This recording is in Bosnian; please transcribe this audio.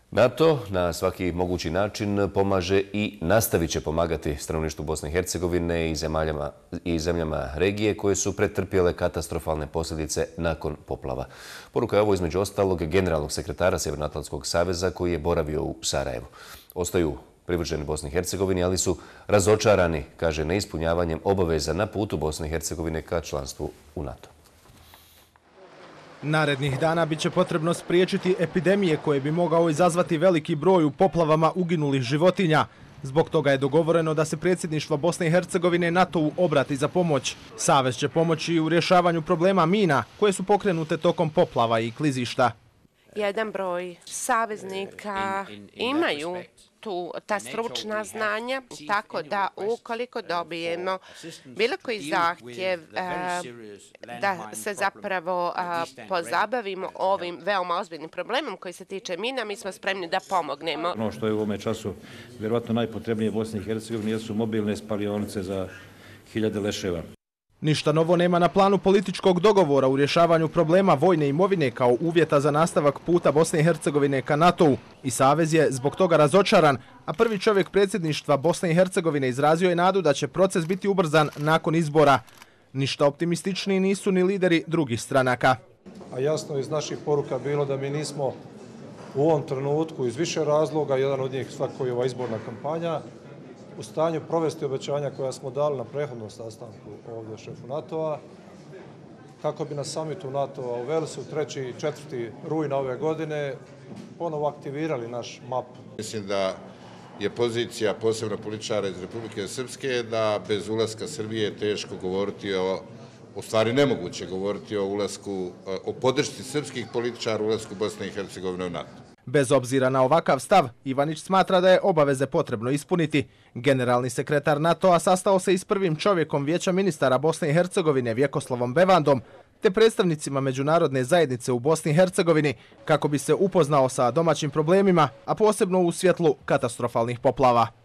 NATO na svaki mogući način pomaže i nastavit će pomagati stanovništvu Bosne i Hercegovine i zemljama regije koje su pretrpjele katastrofalne posljedice nakon poplava. Poruka je ovo između ostalog generalnog sekretara Sjevernoatlantskog saveza koji je boravio u Sarajevu. Ostaju privrženi Bosni i Hercegovini, ali su razočarani, kaže, neispunjavanjem obaveza na putu Bosne i Hercegovine ka članstvu u NATO. Narednih dana bit će potrebno spriječiti epidemije koje bi mogao izazvati veliki broj u poplavama uginulih životinja. Zbog toga je dogovoreno da se predsjedništvo Bosne i Hercegovine NATO-u obrati za pomoć. Savez će pomoći i u rješavanju problema mina koje su pokrenute tokom poplava i klizišta. Jedan broj saveznika imaju ta stručna znanja, tako da ukoliko dobijemo bilo koji zahtjev da se zapravo pozabavimo ovim veoma ozbiljnim problemom koji se tiče mina, mi smo spremni da pomognemo. Ono što je u ovome času vjerovatno najpotrebnije Bosni i Hercegovini jesu mobilne spalionice za 1000 leševa. Ništa novo nema na planu političkog dogovora u rješavanju problema vojne imovine kao uvjeta za nastavak puta Bosne i Hercegovine ka NATO-u. I Savez je zbog toga razočaran, a prvi čovjek predsjedništva Bosne i Hercegovine izrazio je nadu da će proces biti ubrzan nakon izbora. Ništa optimističniji nisu ni lideri drugih stranaka. A jasno iz naših poruka bilo da mi nismo u ovom trenutku iz više razloga, jedan od njih svakako je ova izborna kampanja, u stanju provesti obećanja koja smo dali na prethodnom sastanku ovdje šefu NATO-a, kako bi na samitu NATO-a u Velsu 3. i 4. rujna ove godine ponovo aktivirali naš MAP. Mislim da je pozicija posebno političara iz Republike Srpske da bez ulaska Srbije je teško govoriti u stvari nemoguće govoriti o podršci srpskih političara u ulasku Bosne i Hercegovine u NATO. Bez obzira na ovakav stav, Ivanić smatra da je obaveze potrebno ispuniti. Generalni sekretar NATO-a sastao se i s prvim čovjekom Vijeća ministara Bosne i Hercegovine Vjekoslavom Bevandom te predstavnicima međunarodne zajednice u Bosni i Hercegovini kako bi se upoznao sa domaćim problemima, a posebno u svjetlu katastrofalnih poplava.